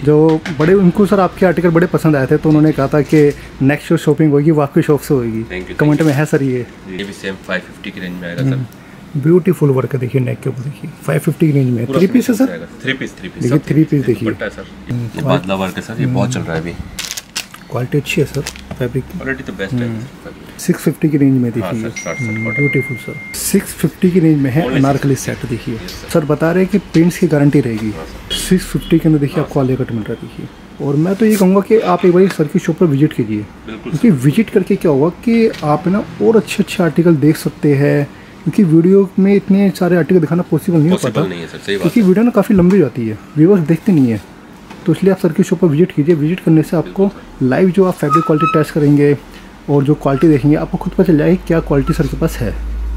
जो बड़े उनको सर आपके आर्टिकल बड़े पसंद आए थे, तो उन्होंने कहा था कि नेक्स्ट जो शॉपिंग होगी वो आपकी शॉप से होगी। कमेंट में है सर ये भी सेम 550 की रेंज में आएगा सर। ब्यूटीफुल वर्क है, देखिए नेक के ऊपर देखिए 550 की रेंज में। 3 पीस है सर? 3 पीस देखिए 3 पीस देखिए। ये बादला वर्क है सर, ये बहुत चल रहा है अभी। क्वालिटी अच्छी है सर, फैब्रिक क्वालिटी तो बेस्ट है। 650 की रेंज में देखिए, ब्यूटीफुल सर। 650 की रेंज में है अनारकली सेट देखिए। सर बता रहे हैं कि प्रिंट्स की गारंटी रहेगी। 650 के अंदर देखिए आपको आलिया कट मिल रहा है देखिए। और मैं तो ये कहूँगा कि आप एक बार सर की शॉप पर विजिट कीजिए, क्योंकि विजिट करके क्या होगा कि आप ना और अच्छे अच्छे आर्टिकल देख सकते हैं, क्योंकि वीडियो में इतने सारे आर्टिकल दिखाना पॉसिबल नहीं हो पाता, क्योंकि वीडियो ना काफ़ी लंबी जाती है, व्यूअर्स देखते नहीं है। तो इसलिए आप सर की शॉप पर विजिट कीजिए। विजिट करने से आपको लाइव जो आप फैब्रिक क्वालिटी टेस्ट करेंगे और जो क्वालिटी देखेंगे आपको खुद पता चल जाएगी क्या क्वालिटी सर के पास है।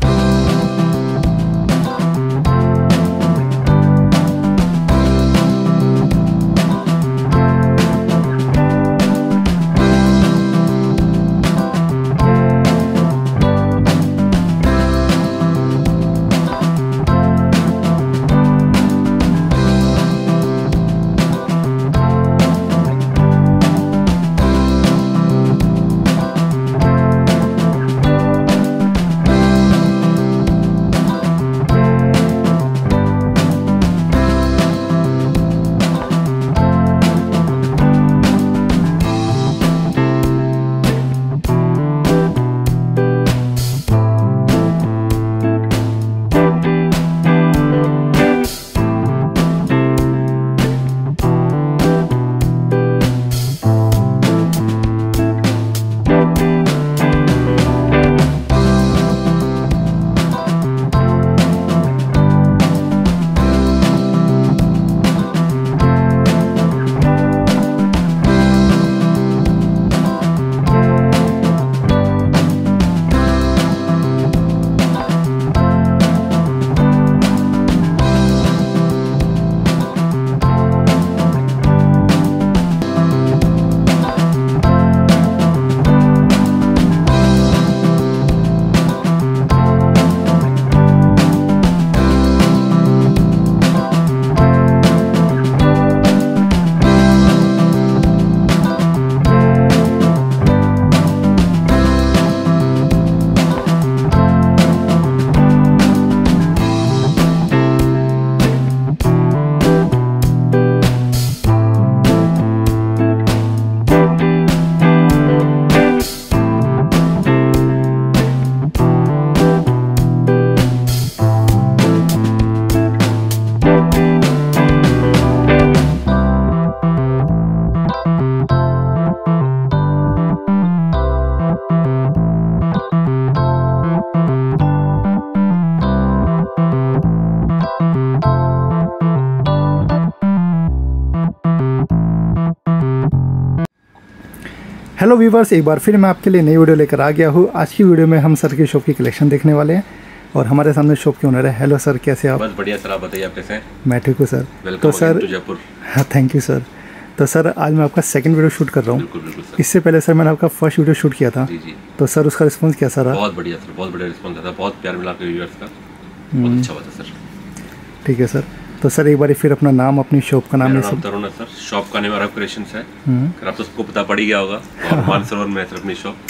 हेलो व्यूवर्स, एक बार फिर मैं आपके लिए नई वीडियो लेकर आ गया हूँ। आज की वीडियो में हम सर की शॉप की कलेक्शन देखने वाले हैं और हमारे सामने शॉप के ओनर है। हेलो सर, कैसे आप? बस बढ़िया सर, आप बताइए आप कैसे हैं? मैं ठीक हूँ सर। तो सर जयपुर। हाँ, थैंक यू सर। तो सर आज मैं आपका सेकंड वीडियो शूट कर रहा हूँ। इससे पहले सर मैंने आपका फर्स्ट वीडियो शूट किया था। जी। तो सर उसका रिस्पॉन्स कैसा रहा? बहुत बढ़िया सर, बहुत बढ़िया रिस्पॉन्स था, बहुत प्यार मिला आपके व्यूअर्स का, बहुत अच्छा हुआ था सर। ठीक है सर। तो सर एक बार फिर अपना नाम, अपनी शॉप का नाम है सर? तरुण है सर, शॉप का नेम अरब क्रिएशंस है। आप तो सबको पता पड़ ही गया होगा। और मानसरोवर में है सर अपनी शॉप,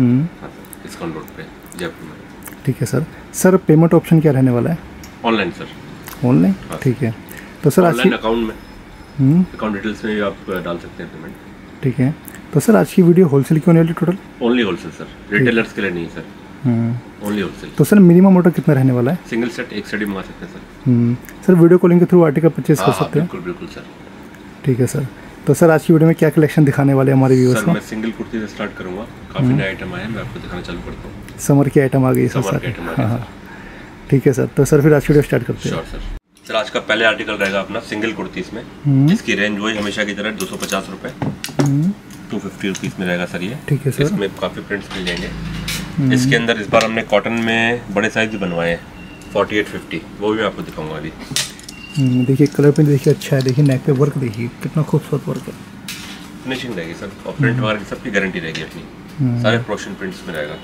डिस्काउंट रोड पे जयपुर में। ठीक है सर। सर पेमेंट ऑप्शन क्या रहने वाला है? Online sir. ऑनलाइन? ठीक है। तो सर आज अकाउंट में अकाउंट डिटेल्स में आप डाल सकते हैं पेमेंट। ठीक है। तो सर आज की वीडियो होलसेल की होने वाली total? Only wholesale sir, retailers के लिए नहीं सर, ओनली होलसेल। तो सर मिनिमम ऑर्डर कितना रहने वाला है? सिंगल सेट, एक सेट ही मंगा सकते हैं सर। सर वीडियो कॉलिंग के थ्रू आर्टिकल परचेज कर सकते हैं? बिल्कुल बिल्कुल सर। ठीक है सर। तो सर आज की वीडियो में क्या कलेक्शन दिखाने वाले हैं हमारे व्यूअर्स को? मैं सिंगल कुर्ती से स्टार्ट करूंगा, काफ़ी नए आइटम आए हैं, मैं आपको दिखाना चालू करता हूँ। समर की आइटम आ गई है सर? हाँ। ठीक है सर। तो सर फिर आज की वीडियो स्टार्ट करते हैं। सर आज का पहले आर्टिकल रहेगा अपना सिंगल कुर्ती इसमें, इसकी रेंज वही हमेशा की तरह 250 रुपये, 250 रुपीज़ में रहेगा सर ये। ठीक है सर। इसमें काफ़ी प्रिंट्स मिल जाएंगे। इसके अंदर इस बार हमने कॉटन में बड़े साइज भी बनवाए हैं, 48-50, वो भी मैं आपको दिखाऊंगा अभी। देखिए कलर पे देखिए अच्छा है, देखिए नेक पे वर्क देखिए कितना खूबसूरत वर्क है। फिनिशिंग रहेगी सर, और प्रिंट वगैरह की सबकी गारंटी रहेगी अपनी, सारे प्रोशन प्रिंट्स में रहेगा।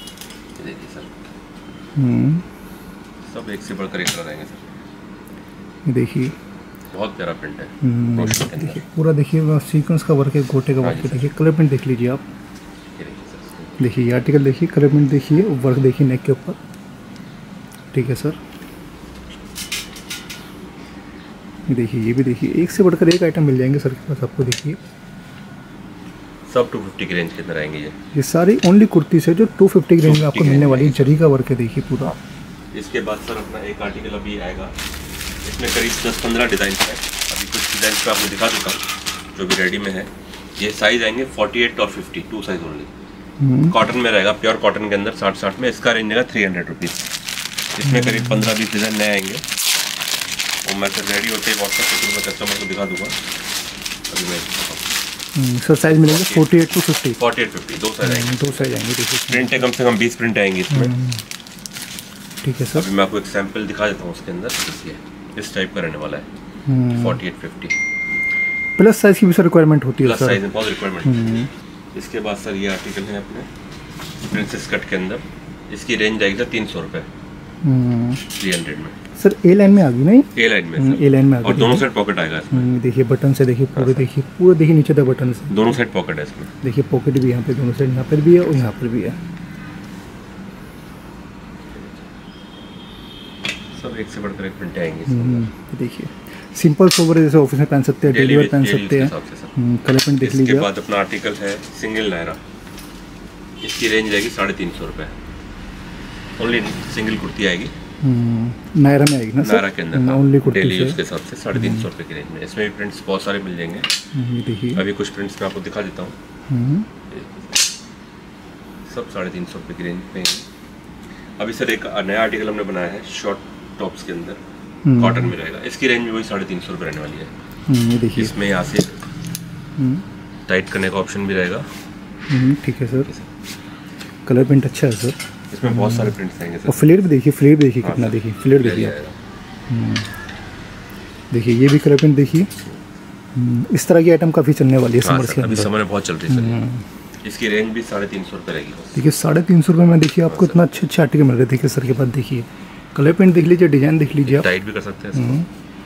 देखिए सर, सब एक से बढ़कर एक रहेंगे सर। देखिए बहुत प्यारा प्रिंट है। देखिए पूरा देखिए सीक्वेंस का वर्क है, गोटे का वर्क है। देखिए कलर प्रिंट देख लीजिए आप, देखिए ये आर्टिकल देखिए, कलर प्रिंट देखिए, वर्क देखिए नेक के ऊपर। ठीक है सर, देखिए ये भी देखिए, एक से बढ़कर एक आइटम मिल जाएंगे सर के पास आपको। देखिए सब 250 की रेंज के अंदर आएंगे ये सारी ओनली कुर्ती से जो 250 की रेंज में आपको मिलने वाली है। जरी का वर्क है देखिए पूरा। इसके बाद सर अपना एक आर्टिकल अभी आएगा, इसमें करीब 10-15 डिज़ाइन है। अभी कुछ डिज़ाइन पे आपको दिखा दूँगा जो भी रेडी में है। ये साइज़ आएंगे 48 और 50, 2 साइज़ ओनली। कॉटन में रहेगा, प्योर कॉटन के अंदर 60 में। इसका रेंज रहेगा 300 रुपीज़। इसमें करीब 15-20 डिज़ाइन नए आएंगे और मैं सर रेडी होते ही व्हाट्सएप पर मैं कस्टमर को दिखा दूँगा। अभी मैं सर साइज़ मिलेंगे 48 to 50, 48-50 दो साइज़ आएंगे। दो साइज़ आएंगे। देखिए प्रिंट है कम से कम 20 प्रिंट आएंगे इसमें। ठीक है सर, अभी मैं आपको एक सैंपल दिखा देता हूँ उसके अंदर। देखिए इस टाइप का रहने वाला है 48-50। प्लस साइज़ की भी सर रिक्वायरमेंट होती है प्लस सर? साइज में बहुत रिक्वायरमेंट है। इसके बाद सर ये आर्टिकल है अपने प्रिंसेस कट के अंदर। इसकी रेंज आएगी सर 300 रुपये 300 में। सर ए लाइन में आ गई नहीं? ए लाइन में, ए लाइन में आ गई। और दोनों साइड पॉकेट आएगा इसमें। देखिए बटन से देखिए पूरे, देखिए पूरे देखिए नीचे तक बटन से दोनों साइड पॉकेट है इसमें। देखिए पॉकेट भी यहाँ पे दोनों साइड, यहाँ पर भी है और यहाँ पर भी है। सब एक से बढ़कर एक प्रिंट आएंगे इसमें। देखिए सिंपल सोबर जैसे ऑफिस में पहन सकते हैं, डेली वेयर पहन सकते हैं। कलर प्रिंट देख लीजिए। इसके बाद अपना आर्टिकल है सिंगल नायरा। इसकी रेंज रहेगी 350 रुपये। ओनली सिंगल कुर्ती आएगी, नायरा में आएगी ना सर? नायरा के अंदर ओनली कुर्ती डेली यूज के हिसाब से 350 रुपये की रेंज में। इसमें भी प्रिंट्स बहुत सारे मिल जाएंगे। देखिए अभी कुछ प्रिंट्स मैं आपको दिखा देता हूँ। सब 350 रुपये की रेंज में। अभी सर एक नया आर्टिकल हमने बनाया है शॉर्ट टॉप्स के अंदर, कॉटन में रहेगा। इसकी रेंज भी वही 350 रुपये रहने वाली है। ये देखिए इसमें यहाँ से टाइट करने का ऑप्शन भी रहेगा। ठीक है सर, कलर प्रिंट अच्छा है सर। इसमें बहुत सारे प्रिंट्स आएंगे सर। और फ्लेयर भी देखिए, फ्लेयर देखिए कितना, देखिए फ्लेयर देखिए। देखिए ये भी कलर प्रिंट देखिए। इस तरह की आइटम काफ़ी चलने वाली है समर के अंदर। अभी समर में बहुत चल रही है। इसकी रेंज भी 350 रुपये रहेगी। देखिए 350 रुपये में देखिए आपको इतना अच्छे आर्टिकल मिल रहे हैं। देखिए सर के पास देखिए कलर प्रिंट देख लीजिए, डिजाइन देख लीजिए आप। टाइट भी कर सकते हैं।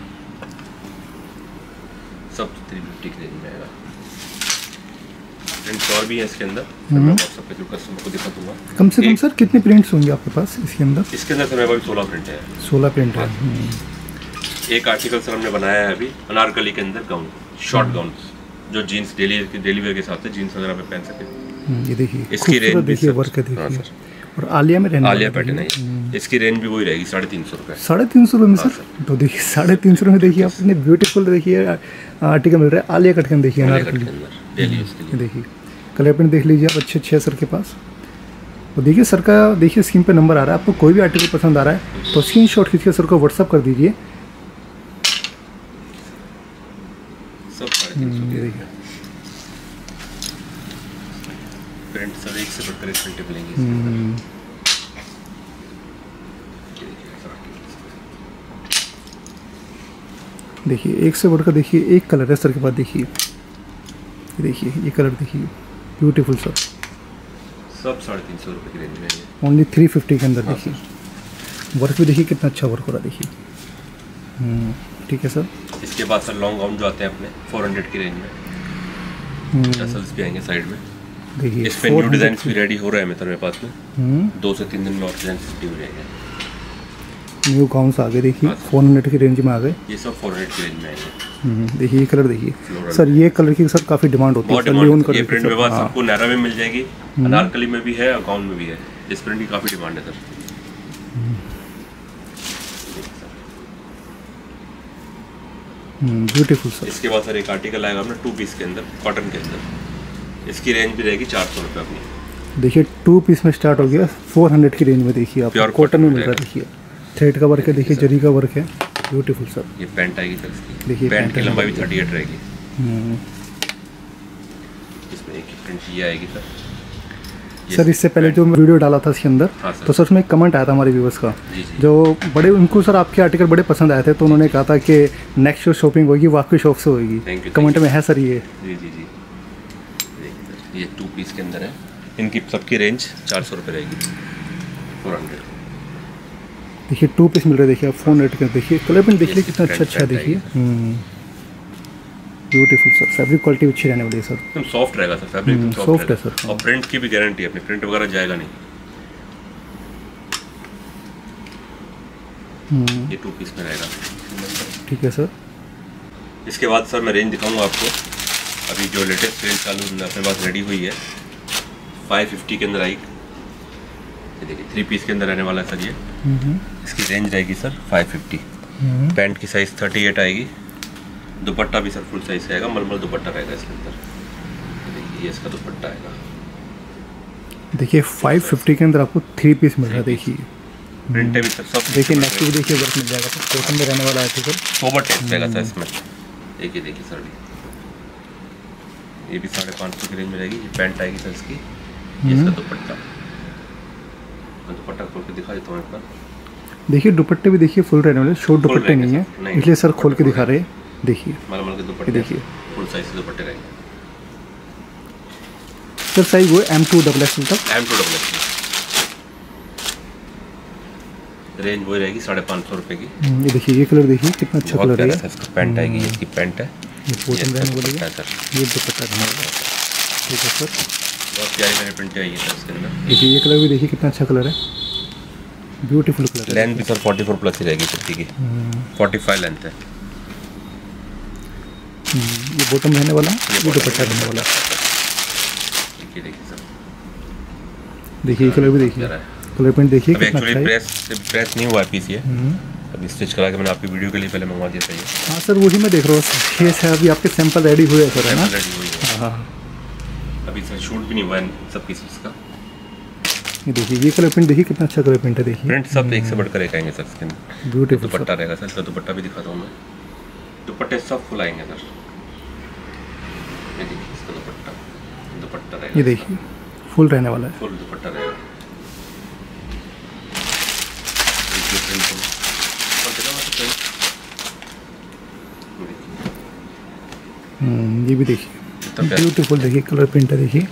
सब 350 की रेंज में आएगा। प्रिंट्स और भी है इसके अंदर, मैं व्हाट्सएप पे जो कस्टमर को दिखा दूंगा। कम से कम सर कितने प्रिंट्स होंगे आपके पास इसके अंदर? इसके अंदर सर मेरे पास 16 प्रिंट है। 16 प्रिंट है। एक आर्टिकल सर हमने बनाया है अभी अनारकली के अंदर गाउन, शॉर्ट गाउन जो जीन्स डेली वेयर के हिसाब से जीन्स वगैरह पे पहन सके। ये देखिए इसकी रेंज देखिए, वर्क है देखिए। और आलिया में रहने आलिया पैटर्न है। इसकी रेंज भी वही रहेगी 350 रुपये। 350 रुपये में सर? तो देखिए 350 रुपये में देखिए आपने ब्यूटीफुल देखिए आर्टिकल मिल रहा है आलिया कट के अंदर। देखिए अनारकली डेली यूज के लिए। देखिए कलर प्रिंट देख लीजिए आप, अच्छे सर के पास। और देखिए सर का देखिए स्क्रीन पे नंबर आ रहा है। आपको कोई भी आर्टिकल पसंद आ रहा है तो स्क्रीनशॉट खींच के सर को व्हाट्सअप कर दीजिए। सब 350 देखिए प्रिंट सर एक से बढ़कर एक प्रिंट मिलेंगे। देखिए एक से बढ़कर देखिए एक कलर है सर के पास। देखिए ये कलर देखिए ब्यूटीफुल सर। सब 350 रुपये की रेंज में है। ओनली 350 के अंदर। देखिए वर्क भी देखिए कितना अच्छा वर्क हो रहा है। देखिए ठीक है सर। इसके बाद सर लॉन्ग गाउन जो आते हैं अपने 400 की रेंज में, टसल्स भी आएंगे साइड में। देखिए इस पे न्यू डिजाइन भी रेडी हो रहा है मेरे पास में। 2 से 3 दिन में और डिजाइन रेडी हो जाएंगे। न्यू गाउन्स आ गए देखिए 400 की रेंज में आ गए। ये सब 400 की रेंज में आएंगे। देखिए ये कलर देखिए सर, ये कलर की सर काफ़ी डिमांड होती है। ये प्रिंट में बात सबको नायरा में मिल जाएगी, अनारकली में भी है और गाउन में भी है। इस प्रिंट की काफ़ी डिमांड है सर। Beautiful sir. इसके बाद सर एक आर्टिकल आएगा अपना 2 पीस के अंदर, कॉटन के अंदर। इसकी रेंज भी रहेगी 400 रुपये अपनी। देखिए 2 पीस में स्टार्ट हो गया 400 की रेंज में। देखिए आप कॉटन में मिल रहा है। देखिए थ्रेड का वर्क है, देखिए जरी का वर्क है, ब्यूटीफुल सर। ये पैंट आएगी सर इसकी। देखिए पैंट की लंबाई भी 38 रहेगी। इसमें एक प्रिंट ये आएगी सर। इससे पहले जो मैं वीडियो डाला था इसके अंदर, तो सर उसमें एक कमेंट आया था हमारे व्यूवर्स का, जो बड़े उनको सर आपके आर्टिकल बड़े पसंद आए थे, तो उन्होंने कहा था कि नेक्स्ट जो शॉपिंग होगी वो आपकी शॉप से होगी। कमेंट में है सर ये। जी ये 2 पीस के अंदर है। इनकी सबकी रेंज 400 रुपये रहेगी। 400। देखिए 2 पीस मिल रहा है। देखिए आप 400 का देखिए कलर प्रिंट देखिए कितना अच्छा है। देखिए ब्यूटीफुल सर। फैब्रिक क्वालिटी अच्छी रहने वाली है सर। एकदम सॉफ्ट रहेगा सर, फैब्रिक सॉफ्ट है सर। और प्रिंट की भी गारंटी है अपनी, प्रिंट वगैरह जाएगा नहीं। ये 2 पीस में रहेगा। ठीक है सर। इसके बाद सर मैं रेंज दिखाऊंगा आपको। अभी जो लेटेस्ट रेंज चालू अपने पास रेडी हुई है 550 के अंदर आएगी। ये देखिए 3 पीस के अंदर रहने वाला है सर ये। इसकी रेंज रहेगी सर 550। पैंट की साइज 38 आएगी। दुपट्टा भी सर फुल साइज आएगा, मलमल दुपट्टा रहेगा इसके अंदर। देखिए इसका दुपट्टा आएगा। देखिए 550 के अंदर आपको 3 पीस मिल रहा है। देखिए प्रिंट भी सर सब देखिए नेक भी देखिए वर्क मिल जाएगा। कॉटन में रहने वाला आर्टिकल सोबर टेस्ट रहेगा सर इसमें। एक ये देखिए सर ये भी 550 की रेंज में रहेगी। ये पैंट आएगी सर इसकी। ये इसका दुपट्टा, मैं दुपट्टा खोल के दिखा देता हूँ एक बार। देखिए दुपट्टे भी देखिए फुल रहने वाले, शॉर्ट दुपट्टे नहीं है इसलिए सर खोल के दिखा रहे हैं। देखिए मलमल के दुपट्टे देखिए फुल साइज के दुपट्टे रहेंगे सर। साइज वो M2 XXL तक। M2 XXL रेंज वही रहेगी 550 रुपये की। ये देखिए ये कलर देखिए कितना अच्छा कलर है। इसका पैंट आएगी, इसकी पैंट है। ये बॉटम रहने वाली है सर। ये दुपट्टा रहने वाला है। ठीक है सर। बहुत प्यारी प्यारी प्रिंट आई है सर इसके अंदर। देखिए ये कलर भी देखिए कितना अच्छा कलर है, ब्यूटीफुल कलर है। लेंथ भी सर 44 प्लस ही रहेगी कुर्ती की। 45 लेंथ है। ये बॉटम रहने वाला है, ये दुपट्टा रहने वाला है। देखिए सर देखिए ये कलर भी देखिए, कलर प्रिंट देखिए कितना अच्छा है। प्रेस नहीं हुआ पीस ये, अभी स्टिच करा के मैंने आपकी वीडियो के लिए पहले मंगवा दिया था ये। हाँ सर वही मैं देख रहा हूँ। ये है अभी आपके सैंपल रेडी हुए हैं सर, है ना? रेडी हुई है। हाँ अभी सर शूट भी नहीं हुआ है सब पीसेस का। ये देखिए ये कलर प्रिंट देखिए कितना अच्छा कलर प्रिंट है। देखिए प्रिंट सब एक से बढ़कर एक आएंगे सर इसके अंदर। ब्यूटीफुल दुपट्टा रहेगा सर। इसका दुपट्टा भी दिखाता हूँ मैं। दुपट्टे सब फुल आएंगे सर। ये देखिए इसका दुपट्टा रहेगा। ये देखिए फुल रहने वाला है, फुल दुपट्टा रहेगा। ये भी देखिए ब्यूटीफुल देखिए कलर प्रिंट है। देखिए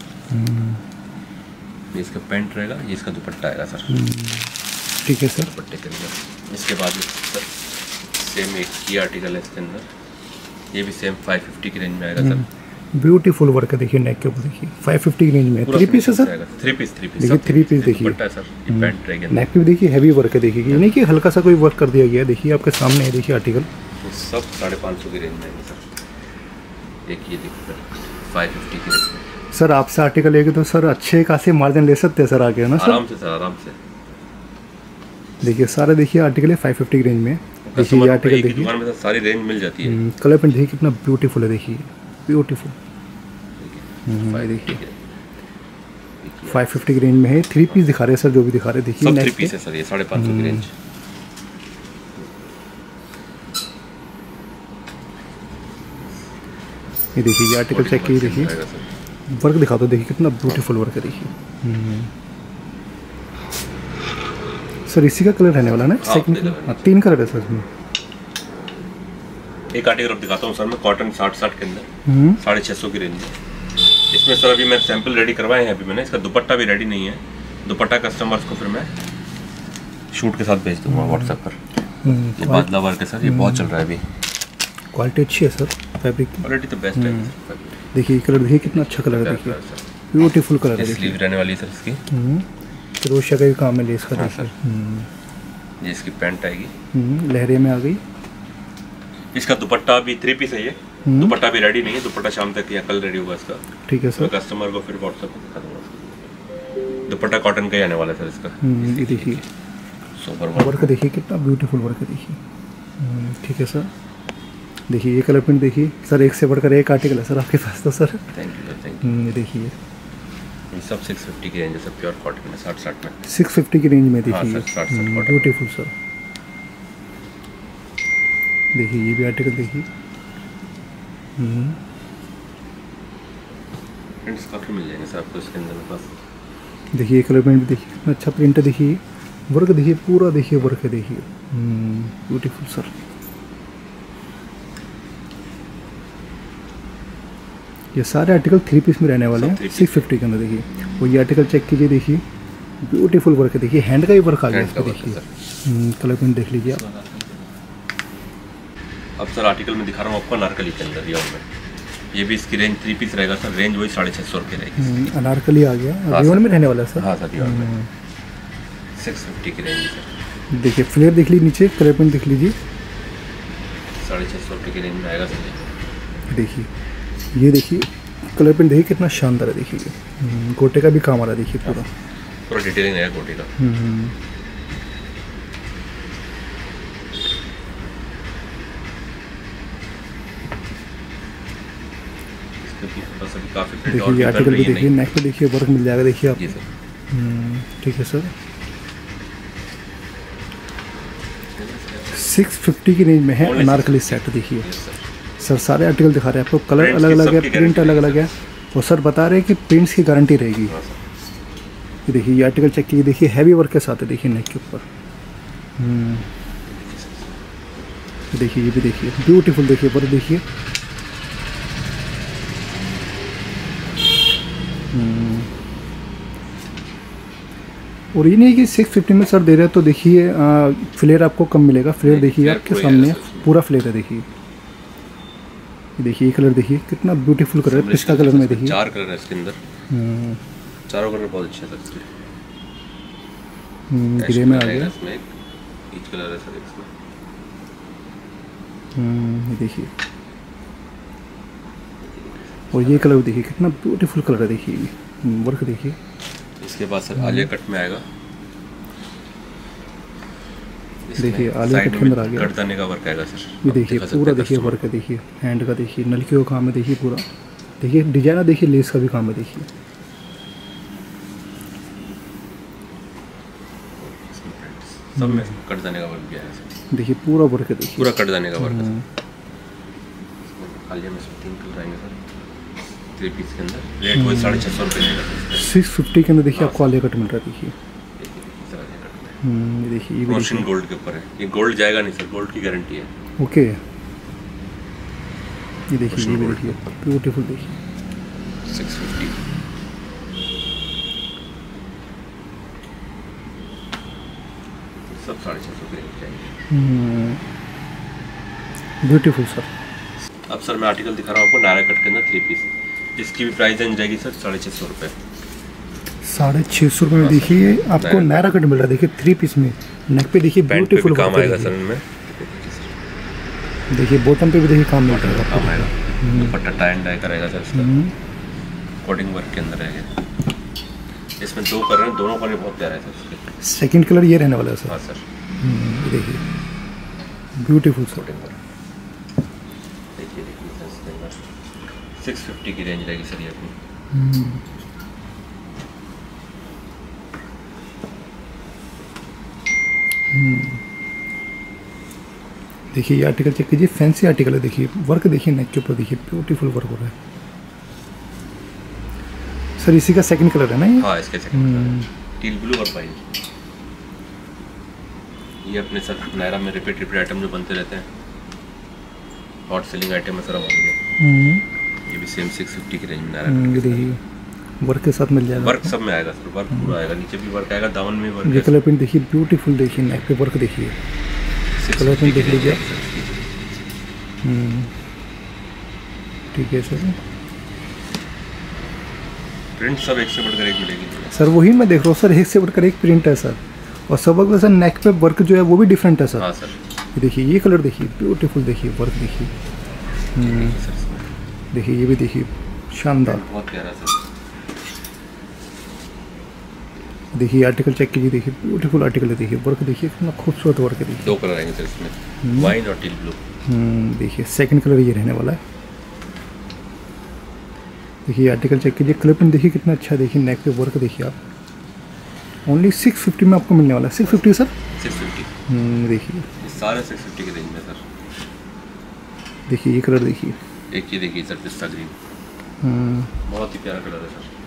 ये इसका पैंट रहेगा, ये इसका दुपट्टा आएगा सर। ठीक है सर। दुपट्टे के अंदर इसके बाद सर सेम एक ही आर्टिकल है इसके अंदर। ये भी सेम 550 की रेंज में आएगा सर। ब्यूटीफुल वर्क है। देखिए नेक के ऊपर देखिए 550 की रेंज में 3 पीस है सर। 3 पीस देखिए 3 पीस देखिए। दुपट्टा है सर, ये पैंट रहेगा। नेक पे भी देखिए हैवी वर्क है। देखिए ये नहीं कि हल्का सा कोई वर्क कर दिया गया है। देखिए आपके सामने है देखिए आर्टिकल। सब 550 की रेंज में आएंगे सर। एक ये देखिए 550 की रेंज में। सर आपसे आर्टिकल लेके तो सर अच्छे खासे मार्जिन ले सकते हैं सर आगे, है ना सर? आराम से सर, आराम से। देखिए सारे देखिए आर्टिकल है 550 की रेंज में। देखिए ये आर्टिकल देखिए दुकान में सारी रेंज मिल जाती है। कलर प्रिंट देखिए कितना ब्यूटीफुल है। देखिए ब्यूटीफुल। देखिए 550 की रेंज में है। 3 पीस दिखा रहे हैं सर, जो भी दिखा रहे हैं। देखिए सब 3 पीस है सर। ये 550 की रेंज। ये देखिए ये आर्टिकल चेक कीजिए। देखिए वर्क दिखा दो। देखिए कितना ब्यूटीफुल वर्क है। देखिए सर इसी का कलर रहने वाला ना सेकंड? हाँ 3 कलर है सर इसमें। एक आर्टिकल अब दिखाता हूँ सर मैं, कॉटन 60 के अंदर 650 की रेंज है। इसमें सर अभी मैं सैंपल रेडी करवाए हैं अभी मैंने। इसका दुपट्टा भी रेडी नहीं है। दुपट्टा कस्टमर्स को फिर मैं शूट के साथ भेज दूंगा व्हाट्सएप पर। ये बादला वर्क है सर, ये बहुत चल रहा है अभी। क्वालिटी अच्छी है सर, फैब्रिक की क्वालिटी तो बेस्ट है। देखिए कलर देखिए कितना अच्छा कलर है। देखिए ब्यूटीफुल कलर है। स्लीव रहने वाली है सर इसकी। क्रोशिया का भी काम है लेस का। देखिए ये इसकी पैंट आएगी, लहरे में आ गई। इसका दुपट्टा भी 3 पीस है। ये दुपट्टा भी रेडी नहीं है। दुपट्टा शाम तक या कल रेडी होगा इसका। ठीक है सर। कस्टमर को फिर व्हाट्सएप पर दिखा दूंगा। दुपट्टा कॉटन का ही आने वाला है सर इसका। ये देखिए सुपर वर्क देखिए कितना ब्यूटीफुल वर्क है। देखिए ठीक है सर। देखिए ये कलर प्रिंट देखिए सर, एक से बढ़कर एक आर्टिकल है सर आपके पास तो sir. Thank you sir, thank you. ये देखिए ये सब 650 की रेंज है सर, प्योर कॉटन में 60 में 650 की रेंज में। देखिए ब्यूटीफुल सर। देखिए ये भी आर्टिकल देखिए। प्रिंट्स काफ़ी मिल जाएंगे सर आपको इसके अंदर पास। देखिए कलर प्रिंट भी देखिए कितना अच्छा प्रिंट है। देखिए वर्क देखिए पूरा देखिए वर्क है। देखिए ब्यूटीफुल सर। ये सारे आर्टिकल 3 पीस में रहने वाले हैं 650 के अंदर। देखिए वो ये आर्टिकल चेक कीजिए। देखिए ब्यूटीफुल वर्क है, देखिए हैंड का ही वर्क आ गया इसमें, देखिए कलर प्रिंट देख लीजिए आप। अब सर आर्टिकल में दिखा रहा हूँ आपको अनारकली के अंदर रियोन में, ये भी इसकी रेंज 3 पीस रहेगा सर, रेंज वही 650 रुपये रहेगी। अनारकली आ गया, रियोन में रहने वाला है सर। हाँ सर रियोन में 650 की रेंज सर। देखिए फ्लेयर देख लीजिए, नीचे कलर प्रिंट देख लीजिए, 650 रुपये की रेंज में आएगा सर। देखिए ये देखिए कलर प्रिंट देखिए कितना शानदार है, देखिए गोटे का भी काम आ रहा है, देखिए पूरा डिटेलिंग है गोटे का। देखिए आर्टिकल भी देखिए, नेक पे देखिए वर्क मिल जाएगा, देखिए आप। ठीक है सर, 650 की रेंज में है अनारकली सेट। देखिए सर सारे आर्टिकल दिखा रहे हैं आपको, कलर अलग अलग है, प्रिंट अलग अलग है, और सर बता रहे हैं कि प्रिंट्स की गारंटी रहेगी। ये देखिए ये आर्टिकल चेक कीजिए, देखिए हैवी वर्क के साथ है, देखिए नेक के ऊपर। देखिए ये भी देखिए ब्यूटीफुल, देखिए वर्क देखिए। और ये नहीं है कि 650 में सर दे रहे हैं तो देखिए फ्लेयर आपको कम मिलेगा। फ्लेयर देखिए आपके सामने पूरा फ्लेयर है, देखिए देखिए ये कलर देखिए कितना ब्यूटीफुल कलर है, पिस्ता कलर में देखिए 4 कलर है इसके अंदर, चारों कलर बहुत अच्छे हैं सर। ग्रे में आ गया इसमें ईच कलर है सर इसमें। ये देखिए, और ये कलर देखिए कितना ब्यूटीफुल कलर है, देखिए वर्क देखिए। इसके बाद सर आलिया कट में आएगा, देखिए आलिया कट के अंदर आ गया, गर्दन का वर्क आएगा सर। ये देखिए पूरा देखिए वर्क है, देखिए हैंड का देखिए, नलकियों का काम है, देखिए पूरा देखिए डिजाइन, देखिए लेस का भी काम है, देखिए सब में कट जाने का वर्क भी आया सर। देखिए पूरा वर्क है, देखिए पूरा कट जाने का वर्क है। आलिया में 3 कलर आएंगे सर 3 पीस के अंदर, रेट वही 650 रुपये। 650 के अंदर देखिए आपको आलिया कट मिल रहा है, देखिए ये देखिए ये भी मशीन गोल्ड के ऊपर है, ये गोल्ड जाएगा नहीं सर, गोल्ड की गारंटी है। ओके ये देखिए ये भी देखिए ब्यूटीफुल, देखिए 650 सब 650 रुपये चाहिए। Beautiful sir. अब सर मैं आर्टिकल दिखा रहा हूँ आपको नायरा कट के अंदर 3 पीस, जिसकी भी प्राइस रेंज रहेगी सर 650 रुपये। 650 रुपये में देखिए आपको नायरा कट मिल रहा है, देखिए 3 पीस में, नेक पे देखिए ब्यूटीफुल काम आएगा सर इनमें, देखिए बॉटम पे भी देखिए काम मिल रहा है, काम आएगा। दुपट्टा टाई एंड डाई का रहेगा सर इसका, कोडिंग वर्क के अंदर रहेगा। इसमें 2 कलर हैं, दोनों कलर बहुत प्यारा है सर इसके। सेकंड कलर ये रहने वाला है सर। हाँ सर ये देखिए ब्यूटीफुल सर। देखिए 650 की रेंज रहेगी सर ये अपनी। देखिए ये आर्टिकल चेक कीजिए, फैंसी आर्टिकल है, देखिए वर्क देखिए नेक के ऊपर, देखिए ब्यूटीफुल वर्क हो रहा है सर। इसी का सेकंड कलर है ना ये? हाँ इसके सेकंड कलर टील ब्लू और वाइट। ये अपने सर नायरा में रिपीट आइटम जो बनते रहते हैं, हॉट सेलिंग आइटम है सर हमारे। ये भी सेम 650 की रेंज में नायरा देखिए वर्क के साथ मिल जाएगा, वर्क सब में आएगा सर, वर्क पूरा आएगा, नीचे भी वर्क आएगा, दामन में वर्क। ये कलर प्रिंट देखिए ब्यूटीफुल, देखिए नेक पे वर्क देखिए, कलर प्रिंट देख लीजिए। ठीक है सर, प्रिंट सब एक से बढ़कर एक मिलेगी सर। वही मैं देख रहा हूँ सर, एक से बढ़कर एक प्रिंट है सर, और सब अगर सर नेक पे वर्क जो है वो भी डिफरेंट है सर। हाँ सर ये देखिए ये कलर देखिए ब्यूटीफुल, देखिए वर्क देखिए। देखिए ये भी देखिए शानदार, बहुत प्यारा सर। देखिए आर्टिकल चेक कीजिए, देखिए ब्यूटीफुल आर्टिकल है, देखिए वर्क देखिए कितना खूबसूरत वर्क है, देखिए 2 कलर आएंगे सर इसमें, वाइन और टील ब्लू। देखिए सेकंड कलर ये रहने वाला है। देखिए आर्टिकल चेक कीजिए, कलर प्रिंट देखिए कितना अच्छा, देखिए नेक पे वर्क देखिए आप। ओनली 650 में आपको मिलने वाला है। 650 सर 650। देखिए ये सारे 650 की रेंज में सर। देखिए ये कलर देखिए, एक ही देखिए सर पिस्ता ग्रीन, बहुत ही प्यारा कलर है सर।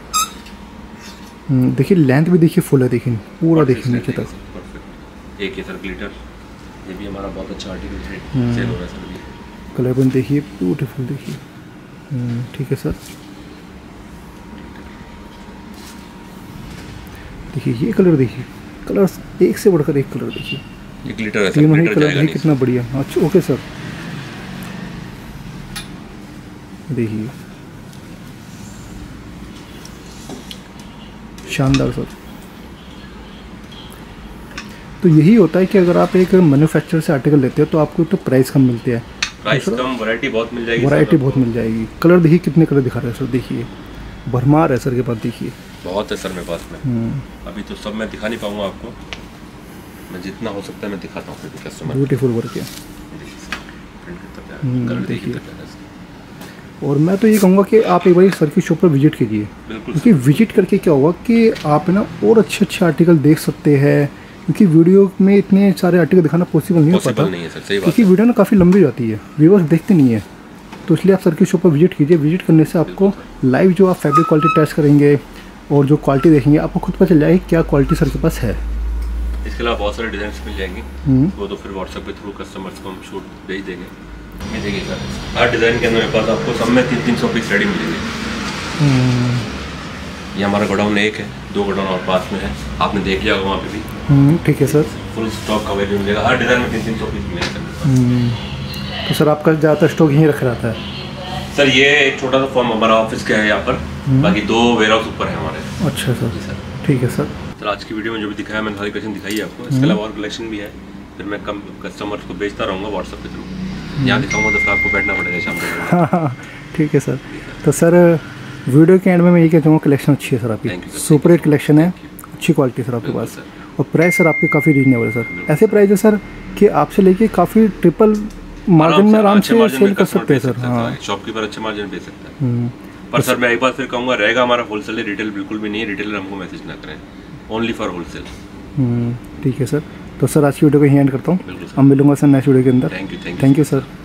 देखिए लेंथ भी देखिए फुल है, देखिए पूरा देखिए नीचे तक। परफेक्ट। एक ये सर ग्लिटर, ये भी हमारा बहुत अच्छा आर्टिकल सेल हो रहा है सर भी। कलर प्रिंट देखिए ब्यूटीफुल, देखिए ठीक है सर। देखिए ये कलर, देखिए कलर एक से बढ़कर एक कलर, देखिए 1 लीटर है सर, तीनों ही लीटर कलर जाएगा देखिए नहीं। कितना बढ़िया। अच्छा ओके सर, देखिए शानदार सर। तो यही होता है कि अगर आप एक मैन्युफैक्चरर से आर्टिकल लेते हो तो आपको तो प्राइस कम मिलती है, प्राइस कम, वैरायटी बहुत मिल जाएगी, वैरायटी बहुत मिल जाएगी। कलर देखिए कितने कलर दिखा रहे हैं सर, देखिए भरमार है सर के पास, देखिए बहुत है सर मेरे पास में। अभी तो सब मैं दिखा नहीं पाऊंगा आपको, मैं जितना हो सकता है मैं दिखाता हूँ फिर कस्टमर। ब्यूटीफुल वर्क है, देखिए। और मैं तो ये कहूँगा कि आप एक बार सर की शॉप पर विजिट कीजिए, क्योंकि विजिट करके क्या होगा कि आप ना और अच्छे अच्छे आर्टिकल देख सकते हैं, क्योंकि वीडियो में इतने सारे आर्टिकल दिखाना पॉसिबल नहीं हो पाता, क्योंकि वीडियो ना काफ़ी लंबी जाती है, व्यूअर्स देखते नहीं है। तो इसलिए आप सर की शॉप पर विजिट कीजिए। विजिट करने से आपको लाइव जो आप फैब्रिक क्वालिटी टेस्ट करेंगे और जो क्वालिटी देखेंगे आपको खुद पता चल जाएगी क्या क्वालिटी सर के पास है। इसके अलावा बहुत सारे डिजाइन मिल जाएंगे, वो तो फिर व्हाट्सएप पे थ्रू कस्टमर्स को हम शूट भेज देंगे। ये देखिए सर, हर डिज़ाइन के अंदर मेरे पास आपको सब में 300 पीस रेडी मिलेंगे। ये हमारा गोडाउन एक है, 2 गोडाउन और पास में है, आपने देख लिया होगा वहाँ पे भी। ठीक है सर, फुल स्टॉक अवेलेबल मिलेगा, हर डिज़ाइन में 300 पीस मिलेगा। तो सर आपका ज़्यादातर स्टॉक यहीं रखा रहता है? सर ये एक छोटा सा फॉर्म हमारा ऑफिस का है यहाँ पर, बाकी 2 वेयरहाउस ऊपर है हमारे। अच्छा सर, ठीक है सर। सर आज की वीडियो में जो भी दिखाया मैंने सारी कलेक्शन दिखाई है आपको, इसके अलावा और कलेक्शन भी है, फिर मैं कम कस्टमर्स को बेचता रहूँगा व्हाट्सएप के थ्रू। यहाँ दिखाऊंगा तो फिर आपको बैठना पड़ेगा शाम को। हाँ ठीक है सर। तो सर वीडियो के एंड में मैं ये कहता हूँ कलेक्शन अच्छी है सर आपकी, सुपर हिट कलेक्शन है, अच्छी क्वालिटी सर आपके पास, और प्राइस सर आपके काफ़ी रीजनेबल है सर। ऐसे प्राइस है सर कि आपसे लेके काफ़ी ट्रिपल मार्जिन में आराम से सेल कर सकते हैं सर। हाँ, शॉपकीपर अच्छे मार्जिन दे सकता है। पर सर मैं एक बार फिर कहूँगा, रहेगा हमारा होलसेल, रिटेल बिल्कुल भी नहीं है, रिटेलर हमको मैसेज ना करें, ओनली फॉर होलसेल। ठीक है सर। तो सर आज की वीडियो को यहीं एंड करता हूँ, अब मिलूंगा सर नेक्स्ट वीडियो के अंदर। Thank you sir.